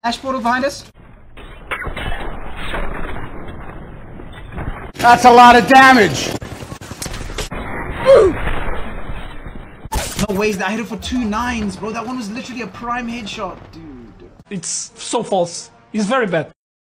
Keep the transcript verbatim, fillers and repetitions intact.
Ash portal behind us. That's a lot of damage! No ways, I hit it for two nines, bro. That one was literally a prime headshot, dude. It's so false. It's very bad.